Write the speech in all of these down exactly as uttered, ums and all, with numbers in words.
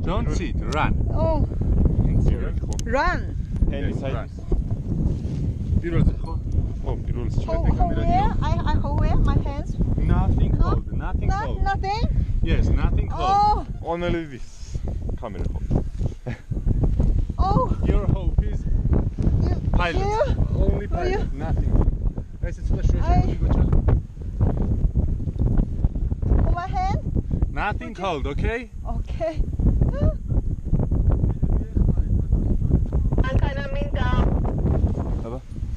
Don't sit, run. Oh, Beautiful. run. Yes, run. პირველზე ხო? ხო, პირველზე Hold, ჩავდი hold კამერა. where? I, I hold where? My hands? Nothing No? cold, nothing Not, cold. nothing? Yes, nothing cold. Oh, Only this camera hold. oh. Your hope is You, pilot. you? Only Oh, you? pilot, nothing. ეს ცოტა შუაში I- მიგოჩა. Hold my hand? Nothing cold, okay? Okay. აბა.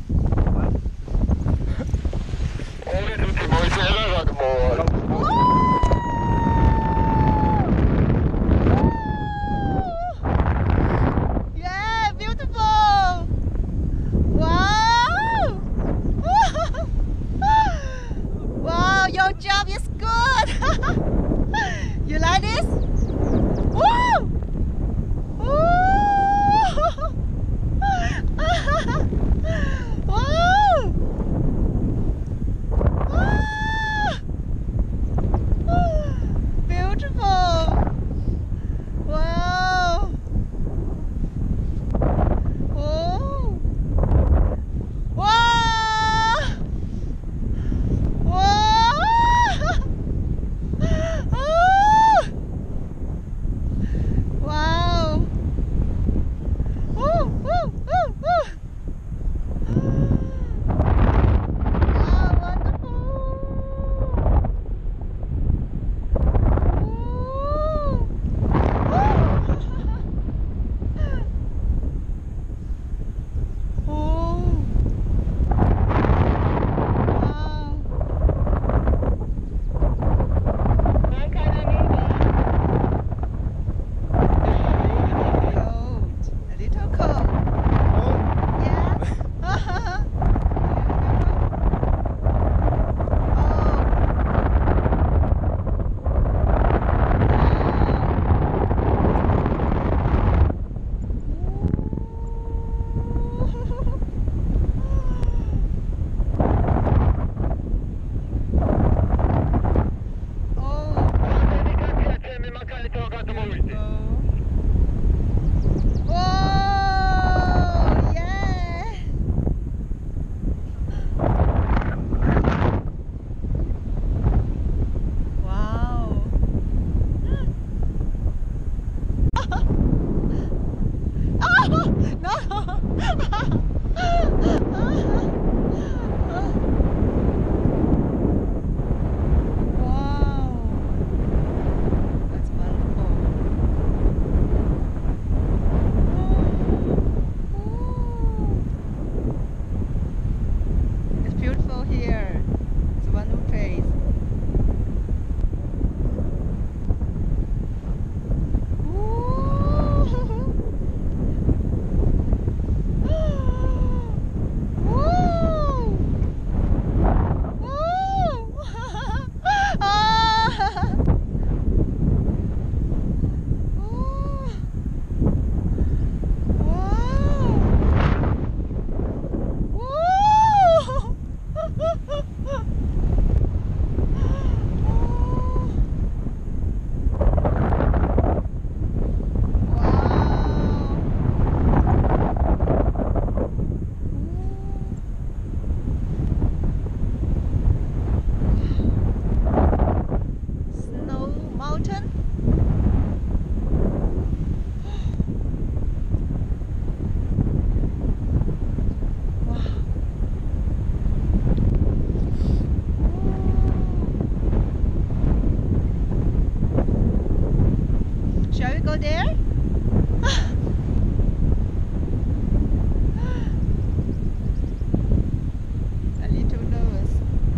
Yeah, beautiful. Wow. Wow, your job is good. You like this? Woo! Woo! Woo! Beautiful. Wow. Oh. Wow. Wow. Oh. Wow. Woo, woo, woo, woo. Wow, wonderful. Ooh. Oh. Wow. Cold. A little cold. Yes. Oh, yeah. Wow. Oh, no. Wow. That's wonderful. It's beautiful here. It's a wonderful place. Snow mountain. Wow. Shall we go there? A little nervous.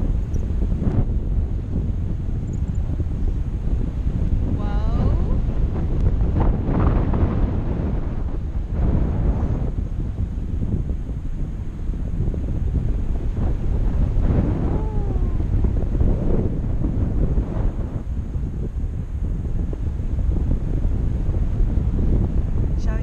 Wow. Shall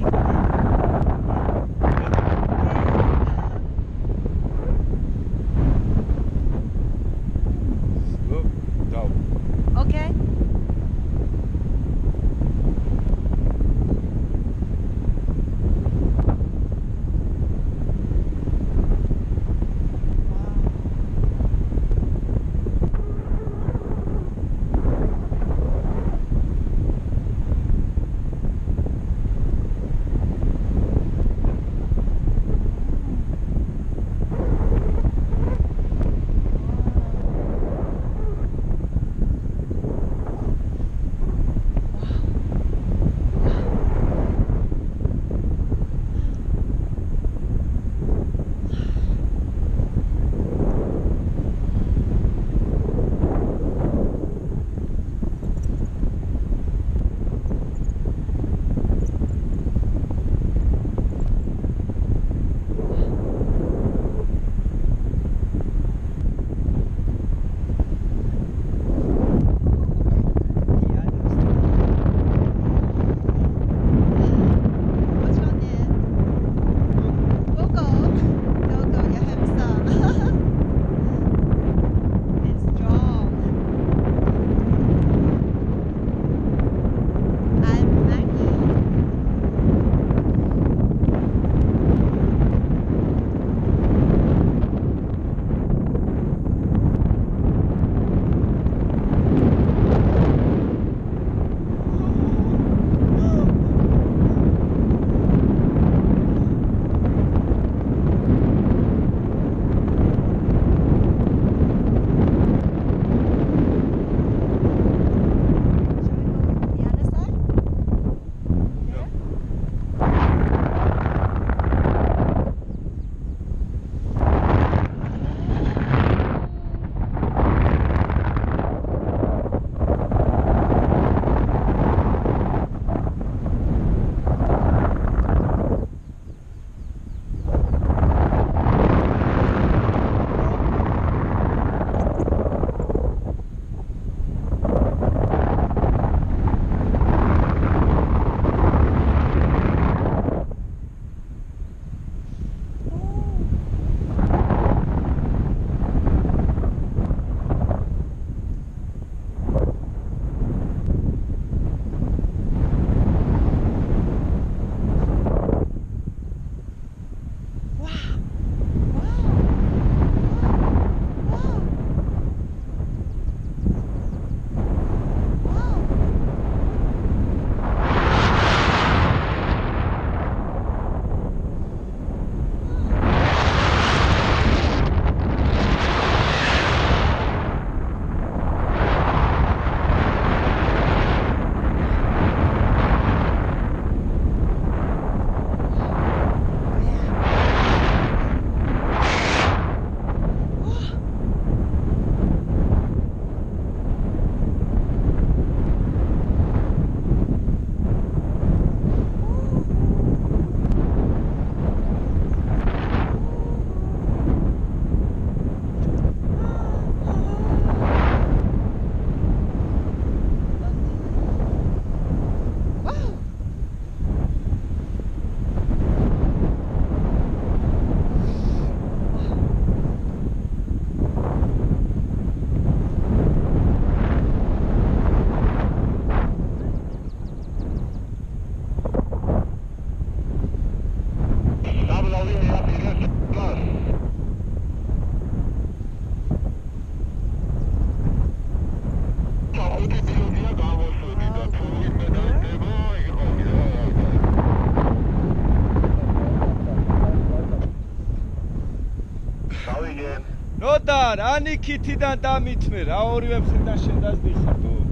მოდარ, ანი ქითიდან დამითმე, რა ორივე მხრიდან შენ დაზდიხარ თუ.